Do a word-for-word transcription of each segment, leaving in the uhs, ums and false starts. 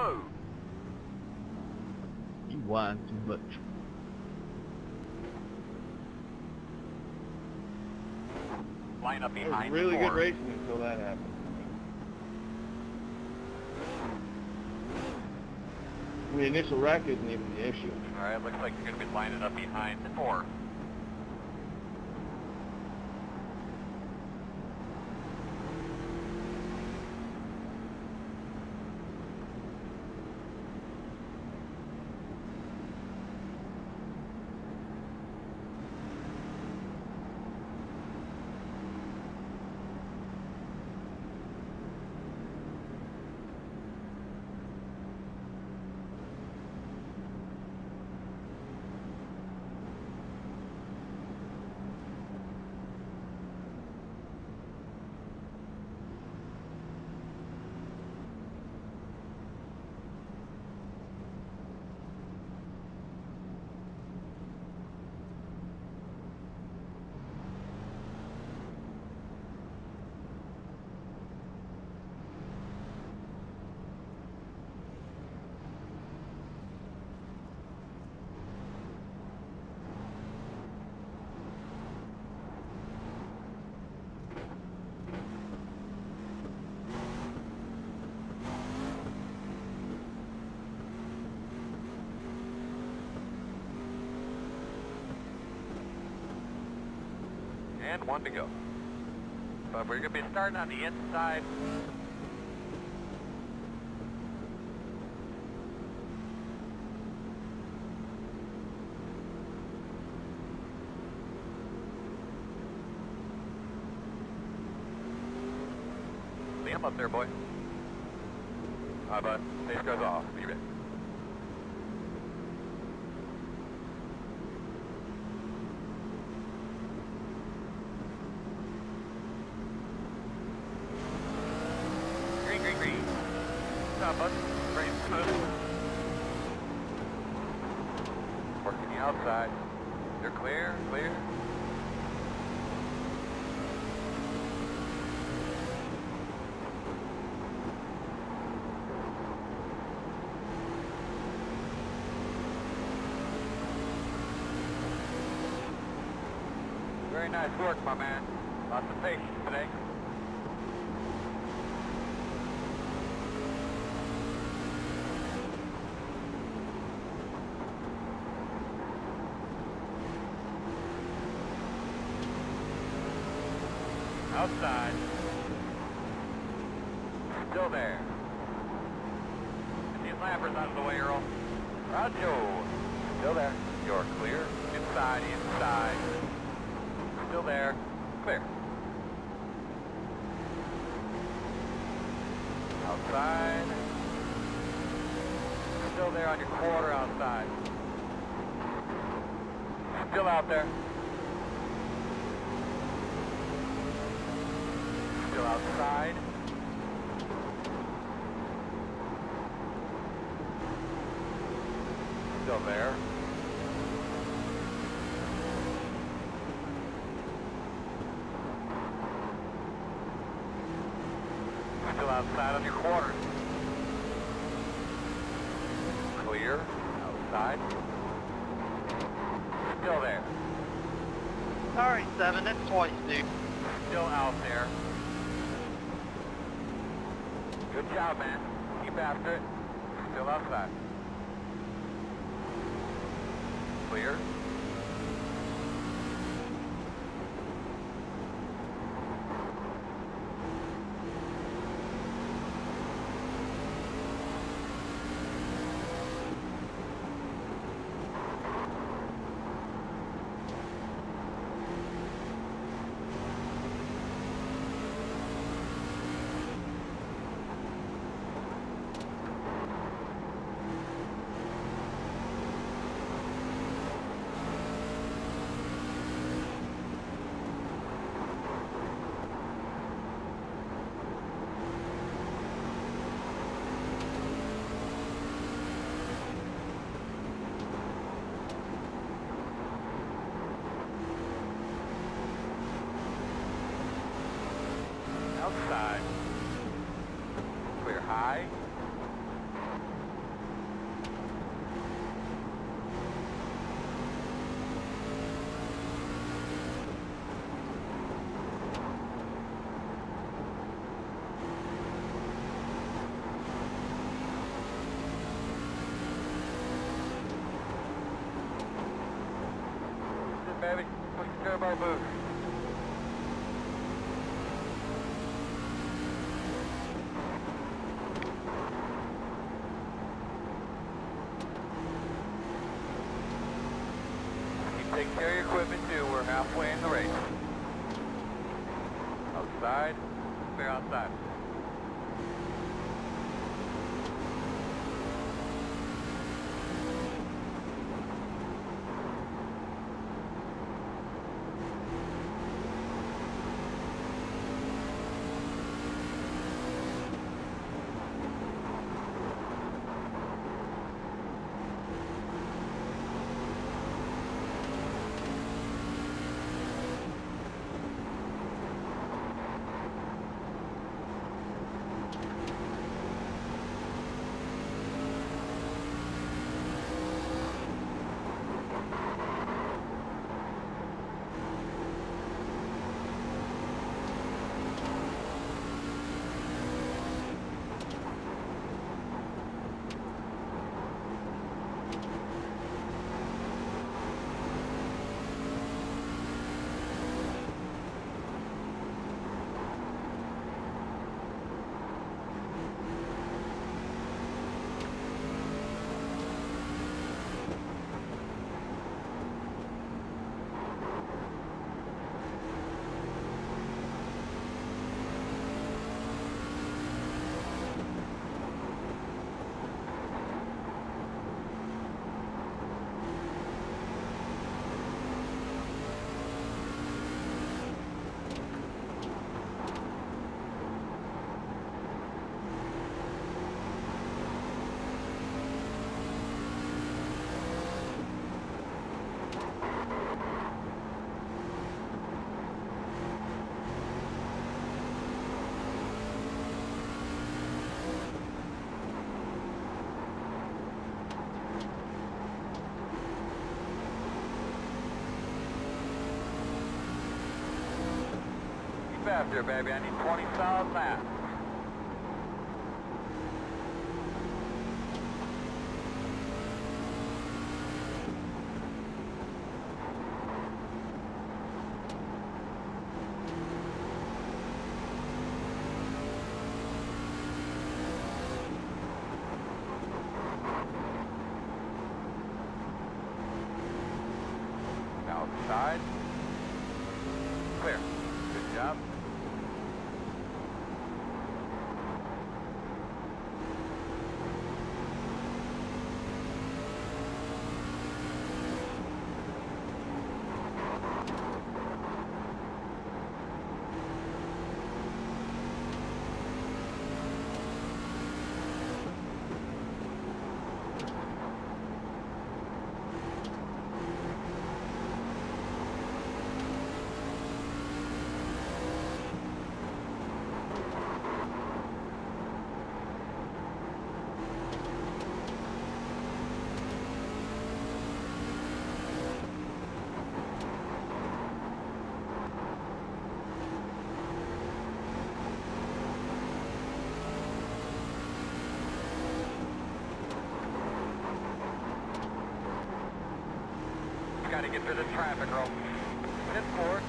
go. You whine too much. Line up That behind was really you. good racing until that happened. The initial rack isn't even the issue. Alright, looks like you're going to be lining up behind the four. And one to go. But we're going to be starting on the inside. See him up there, boy. Alright, bud. Pace goes off. Be ready. Bud. Brain smooth. Working the outside. You're clear, clear. Very nice work, my man. Lots of patience today. Outside. Still there. Get these lampers out of the way, Earl. Roger. Still there. You're clear. Inside, inside. Still there. Clear. Outside. Still there on your quarter outside. Still out there. Still outside. Still there. Still outside on your quarter. Clear. Outside. Still there. Sorry, Seven, that's twice, dude. Still out there. Good job, man. Keep after it. Still outside. Clear. Outside. Clear high. baby. Take care of our booth. Keep taking care of your equipment too. We're halfway in the race. Outside. Clear outside. Faster, baby. I need twenty solid laps. Outside. Clear. Good job. Got to get through the traffic roll. Hit forward.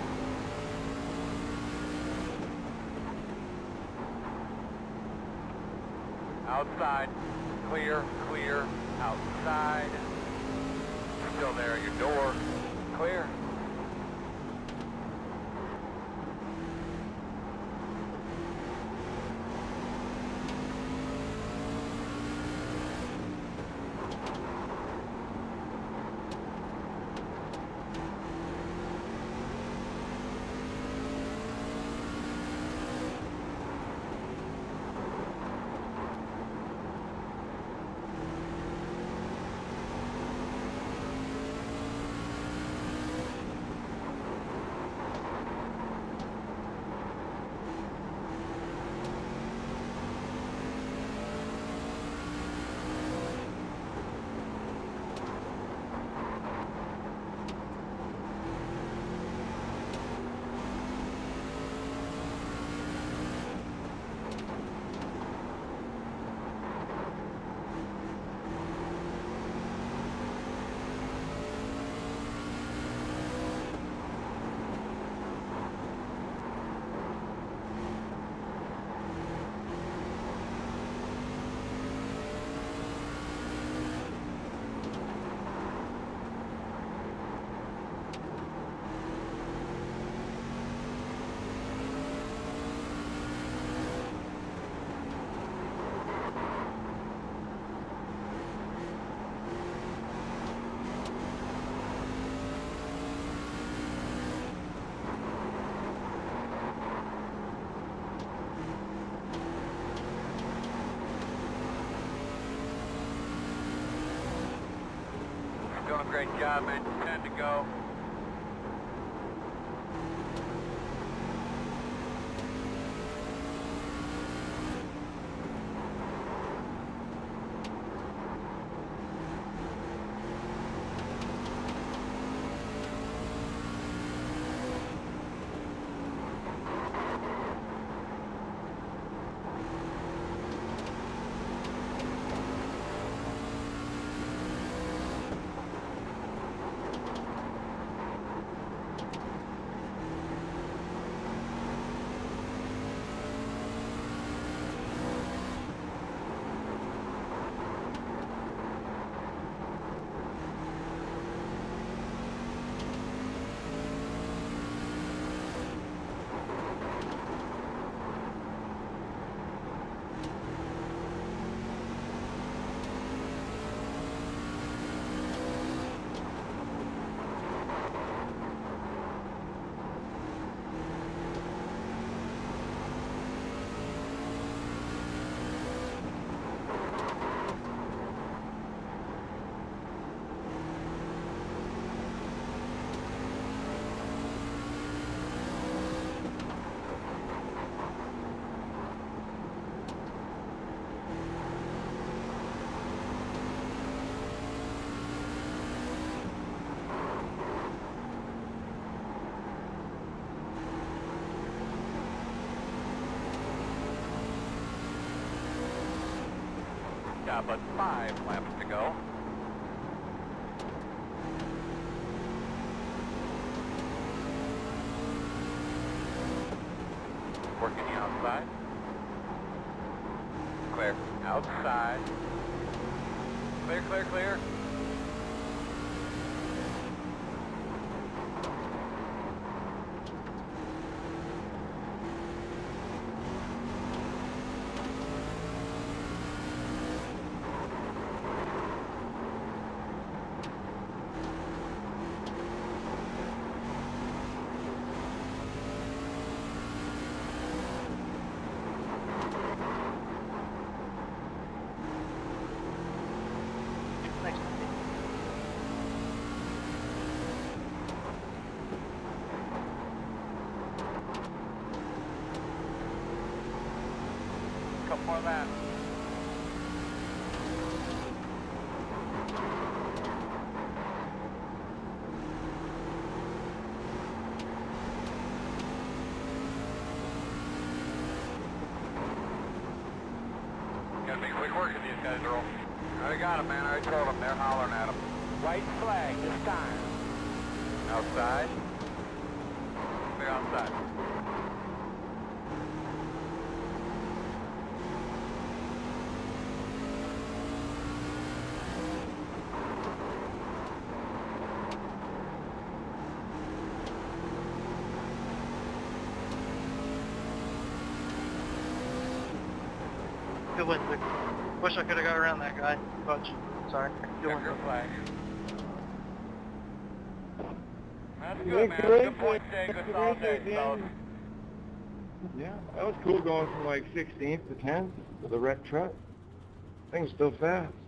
Outside. Clear, clear. Outside. Still there at your door. Clear. doing a great job, man. ten to go. Yeah, but five laps to go. Working the outside. Clear. Outside. Clear, clear, clear. Couple more laps. Gotta be quick working these guys, Earl. I already got them, man. I already told them. They're hollering at them. White flag this time. Outside. Clear outside. Good win, Vic. Wish I could have got around that guy, but sorry. Good win. Check your flag. That's Yeah, good, man. great, Good point day. Good great, solid day, great, fellas. Yeah, that was cool going from like sixteenth to tenth with a wrecked truck. Things still fast.